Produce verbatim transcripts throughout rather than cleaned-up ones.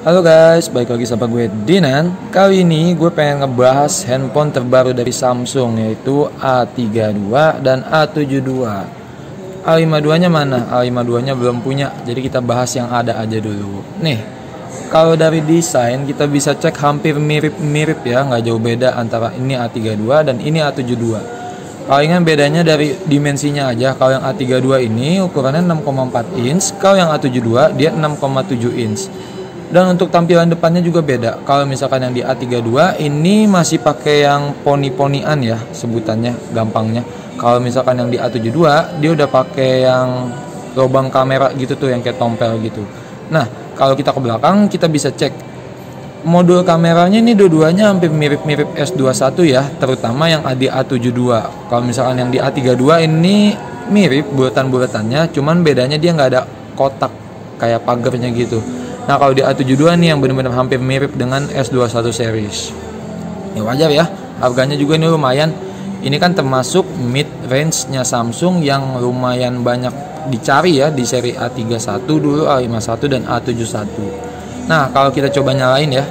Halo guys, balik lagi sama gue Dinan. Kali ini gue pengen ngebahas handphone terbaru dari Samsung, yaitu A tiga dua dan A tujuh dua. A lima dua nya mana? A lima dua nya belum punya, jadi kita bahas yang ada aja dulu. Nih, kalau dari desain kita bisa cek hampir mirip-mirip ya, nggak jauh beda antara ini A tiga dua dan ini A tujuh dua. Palingan bedanya dari dimensinya aja. Kalau yang A tiga dua ini ukurannya enam koma empat inch, kalau yang A tujuh dua dia enam koma tujuh inch. Dan untuk tampilan depannya juga beda. Kalau misalkan yang di A tiga dua ini masih pakai yang poni-ponian ya sebutannya, gampangnya. Kalau misalkan yang di A tujuh dua dia udah pakai yang lubang kamera gitu tuh, yang kayak tompel gitu. Nah, kalau kita ke belakang kita bisa cek modul kameranya, ini dua-duanya hampir mirip-mirip S dua puluh satu ya, terutama yang di A tujuh dua. Kalau misalkan yang di A tiga dua ini mirip bulatan-bulatannya, cuman bedanya dia nggak ada kotak kayak pagernya gitu. Nah, kalau di A tujuh dua nih yang benar-benar hampir mirip dengan S dua puluh satu series. Ya wajar ya, harganya juga ini lumayan. Ini kan termasuk mid range-nya Samsung yang lumayan banyak dicari ya di seri A tiga puluh satu dulu, A lima puluh satu dan A tujuh puluh satu. Nah, kalau kita coba nyalain ya,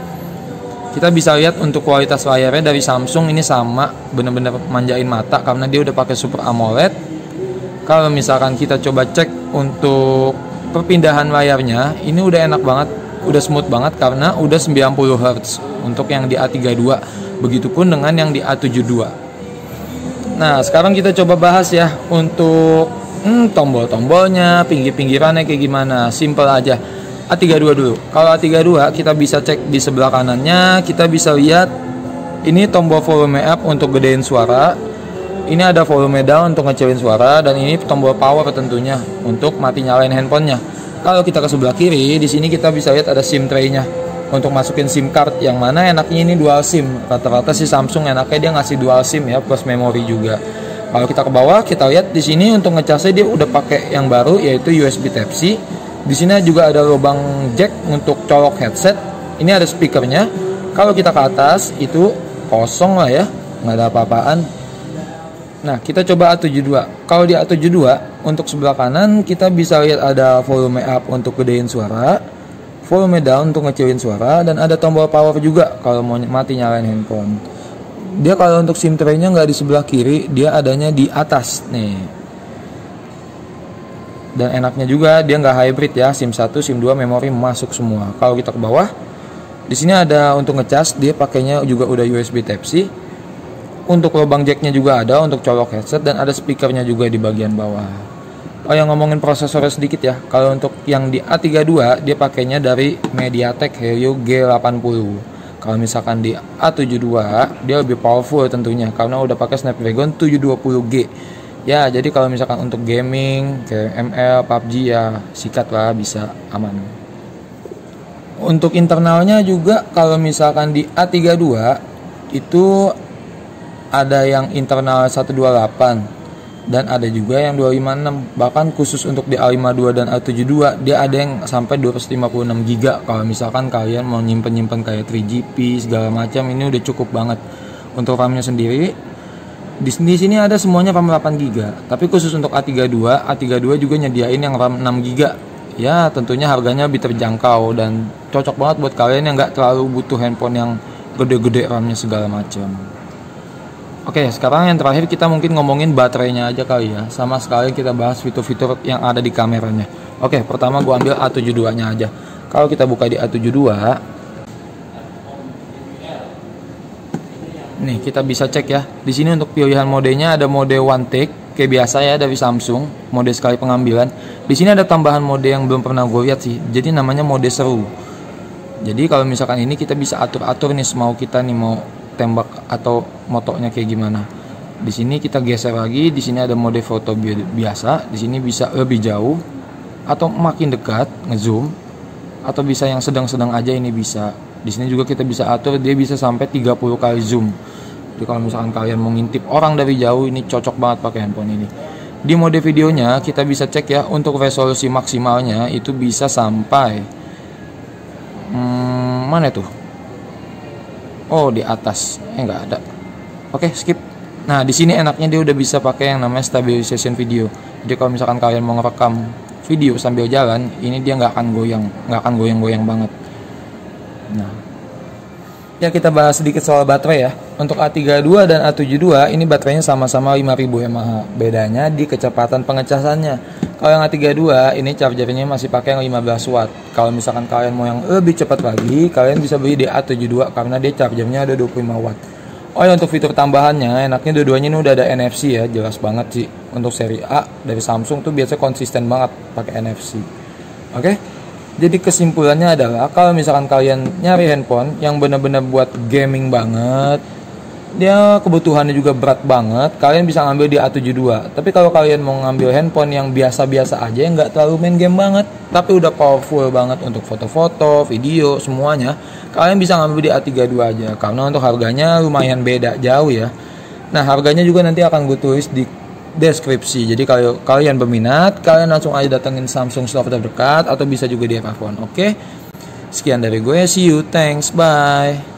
kita bisa lihat untuk kualitas layarnya dari Samsung ini sama, benar-benar manjain mata karena dia udah pakai Super AMOLED. Kalau misalkan kita coba cek untuk perpindahan layarnya, ini udah enak banget, udah smooth banget karena udah sembilan puluh hertz untuk yang di A tiga dua. Begitupun dengan yang di A tujuh dua. Nah, sekarang kita coba bahas ya untuk hmm, tombol-tombolnya, pinggir-pinggirannya kayak gimana. Simple aja. A tiga dua dulu. Kalau A tiga dua kita bisa cek di sebelah kanannya, kita bisa lihat ini tombol volume up untuk gedein suara. Ini ada volume down untuk ngecilin suara, dan ini tombol power tentunya untuk mati nyalain handphonenya. Kalau kita ke sebelah kiri, di sini kita bisa lihat ada SIM tray-nya untuk masukin SIM card, yang mana enaknya ini dual SIM. Rata-rata sih Samsung enaknya dia ngasih dual SIM ya, plus memori juga. Kalau kita ke bawah, kita lihat di sini untuk ngecasnya dia udah pakai yang baru, yaitu U S B Type C. Di sini juga ada lubang jack untuk colok headset. Ini ada speakernya. Kalau kita ke atas itu kosong lah ya, nggak ada apa-apaan. Nah, kita coba A tujuh dua. Kalau di A tujuh dua, untuk sebelah kanan kita bisa lihat ada volume up untuk gedein suara, volume down untuk ngecilin suara, dan ada tombol power juga kalau mau mati nyalain handphone. Dia kalau untuk SIM tray-nya nggak di sebelah kiri, dia adanya di atas nih. Dan enaknya juga dia nggak hybrid ya, SIM satu, SIM dua memori masuk semua. Kalau kita ke bawah, di sini ada untuk ngecas, dia pakainya juga udah U S B Type C. Untuk lubang jacknya juga ada untuk colok headset, dan ada speakernya juga di bagian bawah. Oh, yang ngomongin prosesornya sedikit ya. Kalau untuk yang di A tiga dua dia pakainya dari MediaTek Helio G delapan puluh. Kalau misalkan di A tujuh dua dia lebih powerful tentunya karena udah pakai Snapdragon tujuh dua puluh G. Ya, jadi kalau misalkan untuk gaming kayak M L, P U B G ya sikat lah, bisa aman. Untuk internalnya juga kalau misalkan di A tiga dua itu ada yang internal seratus dua puluh delapan dan ada juga yang dua ratus lima puluh enam. Bahkan khusus untuk di A lima dua dan A tujuh dua dia ada yang sampai dua ratus lima puluh enam giga. Kalau misalkan kalian mau nyimpen-nyimpen kayak tiga G P segala macam, ini udah cukup banget. Untuk RAM-nya sendiri di, di sini ada semuanya RAM delapan giga. Tapi khusus untuk A tiga dua, A tiga dua juga nyediain yang RAM enam giga. Ya, tentunya harganya lebih terjangkau dan cocok banget buat kalian yang nggak terlalu butuh handphone yang gede-gede RAM-nya segala macam. Oke, sekarang yang terakhir kita mungkin ngomongin baterainya aja kali ya. Sama sekali kita bahas fitur-fitur yang ada di kameranya. Oke, pertama gua ambil A tujuh dua nya aja. Kalau kita buka di A tujuh dua, nih kita bisa cek ya. Di sini untuk pilihan modenya ada mode one take kayak biasa ya dari Samsung, mode sekali pengambilan. Di sini ada tambahan mode yang belum pernah gue lihat sih. Jadi namanya mode seru. Jadi kalau misalkan ini kita bisa atur-atur nih semau kita nih mau tembak atau motonya kayak gimana. Di sini kita geser lagi, di sini ada mode foto biasa, di sini bisa lebih jauh atau makin dekat, ngezoom, atau bisa yang sedang-sedang aja, ini bisa. Di sini juga kita bisa atur, dia bisa sampai tiga puluh kali zoom. Jadi kalau misalkan kalian mau ngintip orang dari jauh, ini cocok banget pakai handphone ini. Di mode videonya kita bisa cek ya, untuk resolusi maksimalnya itu bisa sampai hmm, mana tuh? Oh, di atas. Eh, nggak ada. Oke, skip. Nah, di sini enaknya dia udah bisa pakai yang namanya stabilization video. Jadi kalau misalkan kalian mau ngerekam video sambil jalan, ini dia nggak akan goyang, nggak akan goyang-goyang banget. Nah, ya kita bahas sedikit soal baterai ya. Untuk A tiga puluh dua dan A tujuh puluh dua ini baterainya sama-sama lima ribu mAh. Bedanya di kecepatan pengecasannya. Kalau yang A tiga puluh dua ini chargernya masih pakai yang lima belas watt. Kalau misalkan kalian mau yang lebih cepat lagi, kalian bisa beli di A tujuh puluh dua karena dia chargernya ada dua puluh lima watt. Oh ya, untuk fitur tambahannya, enaknya dua-duanya ini udah ada N F C ya, jelas banget sih. Untuk seri A dari Samsung tuh biasanya konsisten banget pakai N F C. Oke? Jadi kesimpulannya adalah kalau misalkan kalian nyari handphone yang benar-benar buat gaming banget, dia kebutuhannya juga berat banget, kalian bisa ngambil di A tujuh puluh dua. Tapi kalau kalian mau ngambil handphone yang biasa-biasa aja, yang nggak terlalu main game banget, tapi udah powerful banget untuk foto-foto, video, semuanya, kalian bisa ngambil di A tiga puluh dua aja. Karena untuk harganya lumayan beda jauh ya. Nah, harganya juga nanti akan gue tulis di deskripsi. Jadi kalau kalian berminat, kalian langsung aja datengin Samsung store terdekat atau bisa juga di Apple Phone. Oke? Sekian dari gue, see you, thanks, bye.